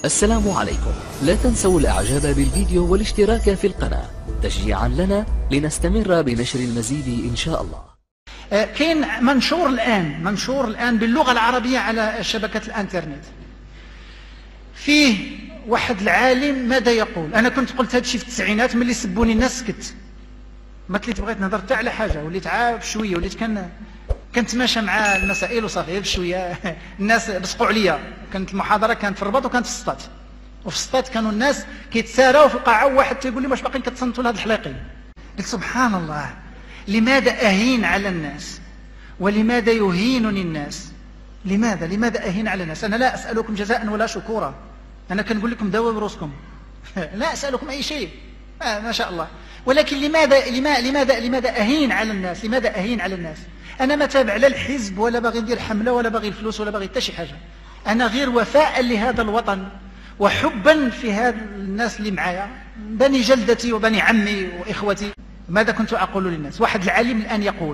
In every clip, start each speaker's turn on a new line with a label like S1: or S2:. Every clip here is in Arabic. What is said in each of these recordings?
S1: السلام عليكم. لا تنسوا الإعجاب بالفيديو والاشتراك في القناة تشجيعا لنا لنستمر بنشر المزيد إن شاء الله.
S2: كاين منشور الآن باللغة العربية على شبكة الانترنت، فيه واحد العالم ماذا يقول. أنا كنت قلت هذا الشيء في التسعينات ملي سبوني الناس سكت، ما تليت بغيت نهضر حتى على حاجة، وليت عاب شوية، وليت كنتماشى مع المسائل وصافي بشوية. الناس بصقوا عليا، كانت المحاضرة كانت في الرباط وكانت في السطات، وفي السطات كانوا الناس كيتساراو في القاعة، وواحد تيقول لي واش باقيين كتصنتوا لهاد الحليقين. قلت سبحان الله، لماذا أهين على الناس ولماذا يهينني الناس؟ لماذا أهين على الناس؟ أنا لا أسألكم جزاء ولا شكورا، أنا كنقول لكم داووا بروسكم. لا أسألكم أي شيء، ما شاء الله. ولكن لماذا أهين على الناس؟ لماذا أهين على الناس؟ أنا ما تابع لا الحزب ولا باغي ندير حملة ولا باغي الفلوس ولا باغي حتى شي حاجة. أنا غير وفاء لهذا الوطن وحبا في هذا الناس اللي معايا، بني جلدتي وبني عمي وإخوتي. ماذا كنت أقول للناس؟ واحد العليم الآن يقول: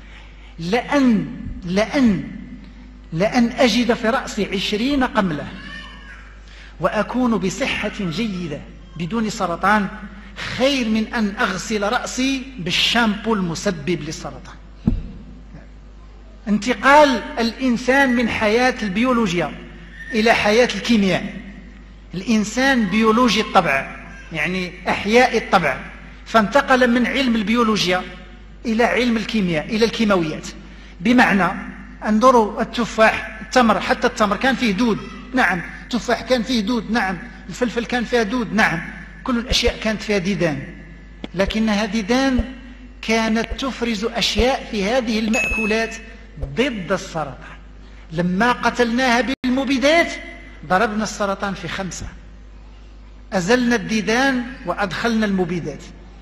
S2: لأن أجد في رأسي 20 قملة وأكون بصحة جيدة بدون سرطان خير من أن أغسل رأسي بالشامبو المسبب للسرطان. انتقال الإنسان من حياة البيولوجيا إلى حياة الكيمياء. الإنسان بيولوجي الطبع، يعني أحياء الطبع، فانتقل من علم البيولوجيا إلى علم الكيمياء، إلى الكيماويات. بمعنى انظروا التفاح، التمر، حتى التمر كان فيه دود، نعم. التفاح كان فيه دود، نعم. الفلفل كان فيها دود، نعم. كل الأشياء كانت فيها ديدان، لكنها ديدان كانت تفرز أشياء في هذه المأكولات ضد السرطان. لما قتلناها بالمبيدات ضربنا السرطان في 5، أزلنا الديدان وأدخلنا المبيدات.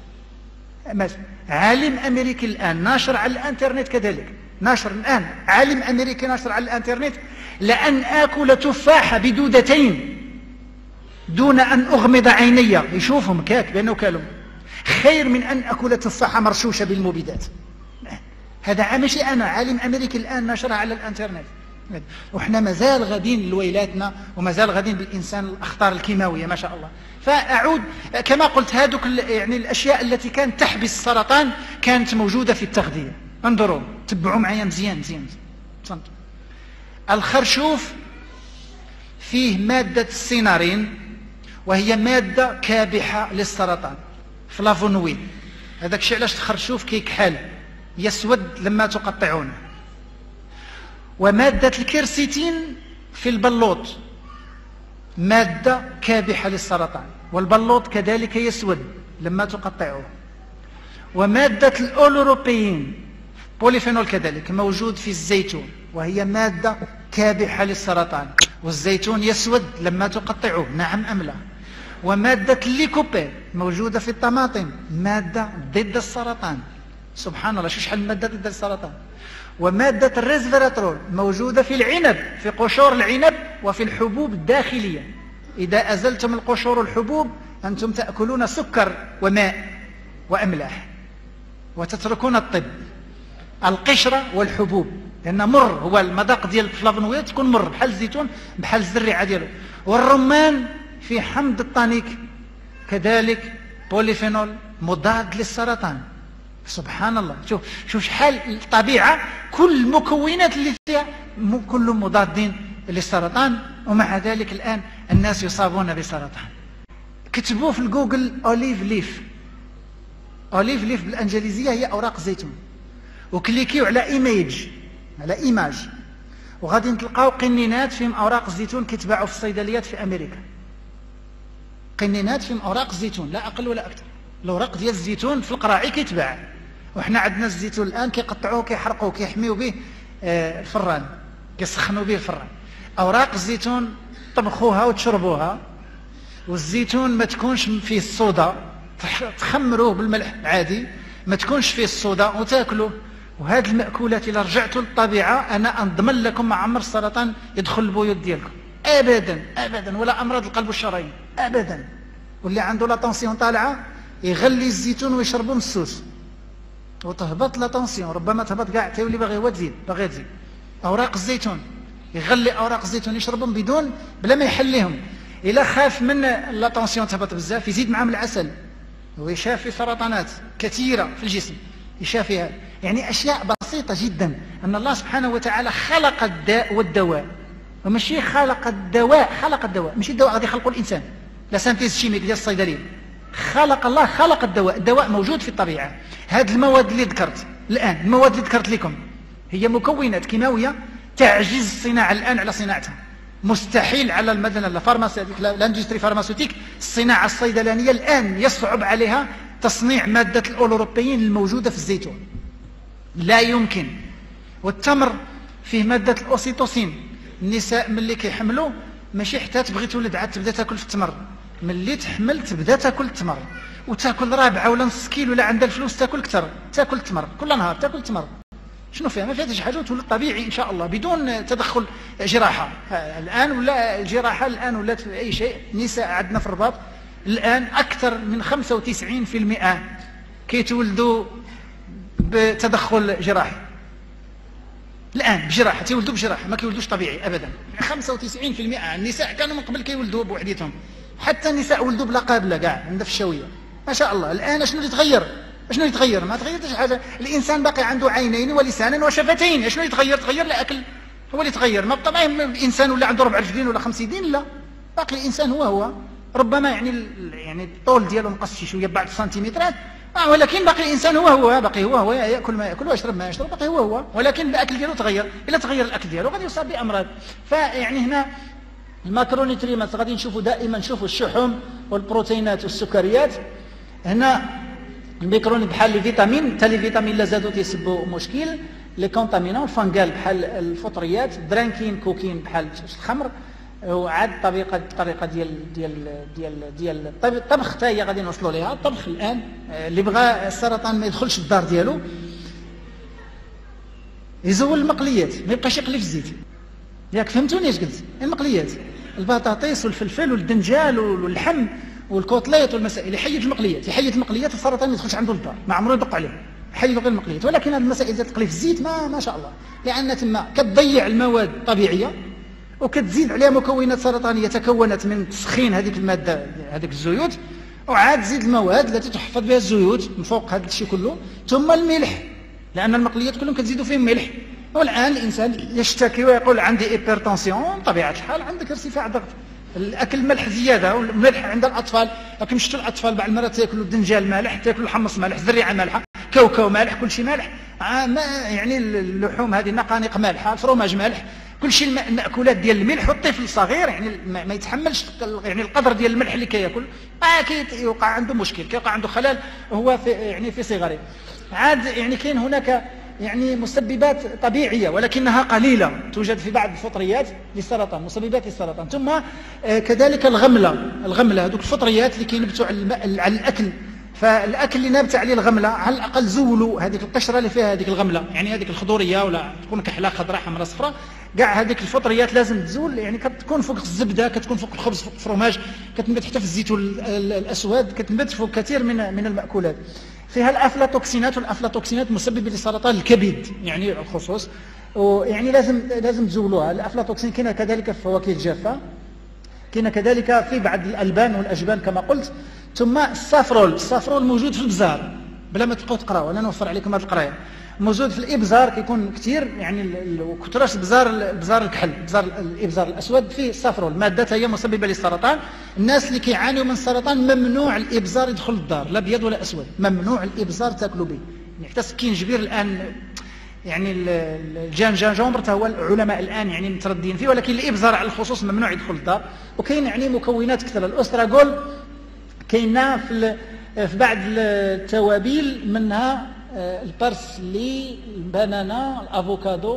S2: عالم أمريكي الآن ناشر على الانترنت، كذلك ناشر الآن عالم أمريكي ناشر على الانترنت: لأن آكل تفاحة بدودتين دون أن أغمض عيني يشوفهم كاك بأنه كالهم خير من أن أكل تفاحة مرشوشة بالمبيدات. هذا ماشي أنا، عالم أمريكي الآن نشرها على الانترنت. وإحنا مازال غادين لويلاتنا ومازال غادين بالإنسان الأخطار الكيماوية، ما شاء الله. فأعود كما قلت، هذوك يعني الأشياء التي كانت تحبس السرطان كانت موجودة في التغذية. انظروا، تبعوا معايا مزيان. الخرشوف فيه مادة السينارين، وهي مادة كابحة للسرطان، فلافونويد. هذاك الشيء علاش الخرشوف كيكحل يسود لما تقطعونه. ومادة الكيرسيتين في البلوط، مادة كابحة للسرطان، والبلوط كذلك يسود لما تقطعوه. ومادة الأولوروبيين بوليفينول كذلك موجود في الزيتون، وهي مادة كابحة للسرطان، والزيتون يسود لما تقطعوه، نعم أم لا؟ ومادة الليكوبين موجودة في الطماطم، مادة ضد السرطان. سبحان الله، شحال من مادة ضد السرطان. ومادة الريسفيراترول موجودة في العنب، في قشور العنب وفي الحبوب الداخلية. إذا أزلتم القشور والحبوب أنتم تأكلون سكر وماء وأملاح وتتركون الطب. القشرة والحبوب، لأن مر، هو المذاق ديال الفلافونويد تكون مر بحال الزيتون، بحال الزريعة ديالو. والرمان في حمض الطانيك كذلك بوليفينول مضاد للسرطان. سبحان الله، شوف شحال الطبيعة، كل المكونات اللي فيها كل مضادين للسرطان، ومع ذلك الآن الناس يصابون بسرطان. كتبوه في الجوجل أوليف ليف. أوليف ليف بالأنجليزية هي أوراق الزيتون، وكليكيو على إيماج، وغادي تلقاو قنينات فيهم أوراق الزيتون كيتباعوا في الصيدليات في أمريكا. قنينات فيهم أوراق الزيتون، لا أقل ولا أكثر. الأوراق ديال الزيتون في القراعي كيتباع. وإحنا عندنا الزيتون الآن كيقطعوه كيحرقوه كيحميو به الفران، كيسخنوا به الفران. أوراق الزيتون طبخوها وتشربوها، والزيتون ما تكونش فيه الصودا، تخمروه بالملح عادي، ما تكونش فيه الصودا وتاكلوه. وهذه المأكولات إذا رجعتوا للطبيعة أنا أنضمن لكم مع عمر السرطان يدخل البيوت ديالكم أبدا، ولا أمراض القلب والشرايين أبدا. واللي عنده لا طونسيون طالعة يغلي الزيتون ويشربه مسوس وتهبط لا طونسيون، ربما تهبط كاع، تولي باغي هو تزيد. أوراق الزيتون، يغلي أوراق الزيتون يشربهم بلا ما يحليهم. الا خاف من لا طونسيون تهبط بزاف يزيد معاه من العسل، ويشافي سرطانات كثيره في الجسم، يشافيها. يعني اشياء بسيطه جدا، ان الله سبحانه وتعالى خلق الداء والدواء، وماشي خلق الدواء، خلق الدواء ماشي الدواء غادي يخلقوا الانسان، لا سانتيز شيميك ديال الصيدليه. خلق الله، خلق الدواء، الدواء موجود في الطبيعه. هذه المواد اللي ذكرت الان، المواد اللي ذكرت لكم هي مكونات كيماويه تعجز الصناعه الان على صناعتها. مستحيل على مثلا الاندستري فارماسيوتيك، الصناعه الصيدلانيه الان يصعب عليها تصنيع ماده الاولوروبيين الموجوده في الزيتون، لا يمكن. والتمر فيه ماده الاوسيتوسين. النساء ملي كيحملوا ماشي حتى تبغي تولد عاد تبدا تاكل في التمر، ملي تحمل تبدا تاكل التمر، وتاكل رابعه ولا نص كيلو، ولا عندها الفلوس تاكل اكثر، تاكل التمر كل نهار، تاكل التمر. شنو فيها؟ ما فيها حتى شي حاجه، وتولد طبيعي ان شاء الله بدون تدخل جراحه. الان ولا الجراحه الان ولات في اي شيء. نساء عندنا في الرباط الان اكثر من 95% كيتولدوا بتدخل جراحي. الان بجراحه، تيولدوا بجراحه، ما كيولدوش طبيعي ابدا. 95% النساء كانوا من قبل كيولدوا بوحديتهم، حتى النساء ولدوا بلا قابله كاع عندنا في الشويه ما شاء الله. الان شنو اللي تغير؟ شنو يتغير؟ ما تغيرش حاجه. الانسان باقي عنده عينين ولسانا وشفتين. شنو يتغير؟ تغير الاكل هو اللي يتغير. ما طبعا الانسان ولا عنده 4 رجلين ولا 5 يدين، لا، باقي الانسان هو ربما يعني الطول ديالو نقص شي شويه بعض السنتيمترات، ولكن باقي الانسان باقي هو ياكل ما ياكل ويشرب ما يشرب، باقي هو، ولكن الاكل ديالو تغير. الا تغير الاكل ديالو غادي يصاب بامراض. فيعني هنا الماكرونيتريمات غادي نشوفوا دائما، نشوفوا الشحوم والبروتينات والسكريات. هنا الميكروني بحال لي فيتامين، حتى لي فيتامين لا زادوا تيسبوا مشكل. لي كونتامينون الفنجال بحال الفطريات، درانكين كوكين بحال الخمر. وعاد الطريقه ديال الطبخ حتى هي غادي نوصلوا ليها. الطبخ الان اللي بغى السرطان ما يدخلش الدار ديالو يزول المقليات، ما يبقاش يقلي في الزيت. ياك فهمتوني اش قلت؟ المقليات، البطاطيس والفلفل والدنجال واللحم والكوتليت والمسائل، يحيد المقليات، يحيد المقليات، والسرطان ما يدخلش عنده للدار، ما عمره يدق عليه، يحيدوا غير المقليات. ولكن هذه المسائل ديال تقلي في الزيت ما شاء الله، لان تما كتضيع المواد الطبيعيه وكتزيد عليها مكونات سرطانيه تكونت من تسخين هذيك الماده، هذيك الزيوت، وعاد تزيد المواد التي تحفظ بها الزيوت من فوق هذا الشيء كله، ثم الملح، لان المقليات كلهم كتزيدوا فيهم ملح. والان الانسان يشتكي ويقول عندي ايبرتونسيون، طبيعه الحال عندك ارتفاع ضغط. الاكل ملح زياده، والملح عند الاطفال، راكم شفتوا الاطفال بعض المرات تاكلوا الدنجال مالح، تاكلوا الحمص مالح، الزريعه مالحه، كاوكاو مالح، كل شيء مالح. ما يعني اللحوم هذه النقانق مالحه، الفروماج مالح، كل شيء المأكولات ديال الملح. والطفل الصغير يعني ما يتحملش يعني القدر ديال الملح اللي كياكل، كيوقع عنده مشكل، كيوقع عنده خلل هو في صغره. عاد يعني كاين هناك يعني مسببات طبيعيه ولكنها قليله توجد في بعض الفطريات للسرطان، مسببات للسرطان. ثم كذلك الغمله، هذوك الفطريات اللي كينبتوا على الاكل. فالاكل اللي نابت عليه الغمله على الاقل زولوا هذيك القشره اللي فيها هذيك الغمله، يعني هذيك الخضوريه ولا تكون كحله خضراء حمراء صفراء، كاع هذيك الفطريات لازم تزول. يعني كتكون فوق الزبده، كتكون فوق الخبز، فوق الفرماج، كتنبت حتى في الزيتون الاسود، كتنبت فوق كثير من المأكولات. فيها الافلاتوكسينات، والافلاتوكسينات مسببه لسرطان الكبد يعني على الخصوص، ويعني لازم تزولوها. الافلاتوكسين كاينه كذلك في الفواكه الجافه، كاينه كذلك في بعض الالبان والاجبان كما قلت. ثم الصافرول موجود في البزار، بلا ما تبقاو تقراو، انا نوفر عليكم هذه القرايه. موجود في الابزار، كيكون كثير يعني كثرش البزار الكحل، الابزار الاسود فيه الصافرول، ماده هي مسببه للسرطان. الناس اللي كيعانيوا من السرطان ممنوع الابزار يدخل الدار، لا ابيض ولا اسود، ممنوع الابزار تاكلوا به. يعني حتى سكينجبير الان يعني الجانجامبر حتى هو العلماء الان يعني متردين فيه، ولكن الابزار على الخصوص ممنوع يدخل الدار. وكاين يعني مكونات كثيره، الاستراغول كاينه في بعض التوابل، منها البارسلي، البنانا، الافوكادو،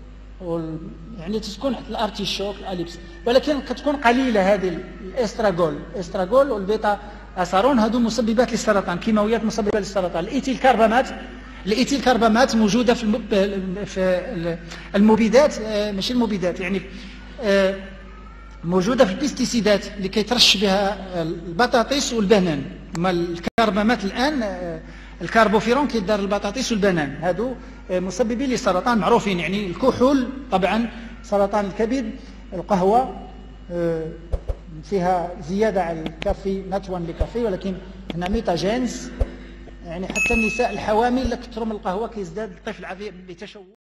S2: يعني تكون حتى الارتيشوك، الاليبس، ولكن كتكون قليله هذه الاستراغول والبيتا اسارون، هذو مسببات للسرطان، كيماويات مسببه للسرطان. الايتيل كربامات موجوده في المبيدات، ماشي المبيدات يعني موجوده في البيستيسيدات اللي كيترش بها البطاطس والبنان. اما الكربامات الان الكاربوفيرون كيدار البطاطس والبنان، هادو مسببين للسرطان معروفين. يعني الكحول طبعا سرطان الكبد، القهوه فيها زيادة على الكافي، نات وان لكافي، ولكن هنا ميتاجينز، يعني حتى النساء الحوامل اللي كثروا من القهوة كيزداد الطفل عافية بتشوه.